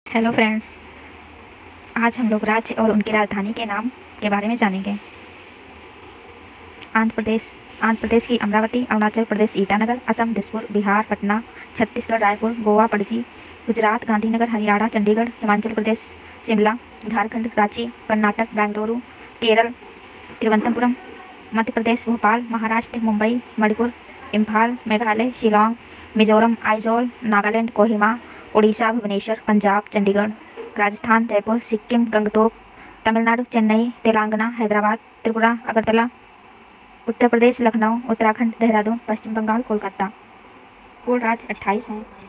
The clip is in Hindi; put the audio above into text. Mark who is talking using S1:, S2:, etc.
S1: हेलो फ्रेंड्स, आज हम लोग राज्य और उनकी राजधानी के नाम के बारे में जानेंगे। आंध्र प्रदेश की अमरावती, अरुणाचल प्रदेश ईटानगर, असम दिसपुर, बिहार पटना, छत्तीसगढ़ रायपुर, गोवा पणजी, गुजरात गांधीनगर, हरियाणा चंडीगढ़, हिमाचल प्रदेश शिमला, झारखंड रांची, कर्नाटक बेंगलुरु, केरल तिरुवनंतपुरम, मध्य प्रदेश भोपाल, महाराष्ट्र मुंबई, मणिपुर इम्फाल, मेघालय शिलोंग, मिजोरम आइजोल, नागालैंड कोहिमा, उड़ीसा भुवनेश्वर, पंजाब चंडीगढ़, राजस्थान जयपुर, सिक्किम गंगटोक, तमिलनाडु चेन्नई, तेलंगाना हैदराबाद, त्रिपुरा अगरतला, उत्तर प्रदेश लखनऊ, उत्तराखंड देहरादून, पश्चिम बंगाल कोलकाता। कुल राज्य 28 हैं।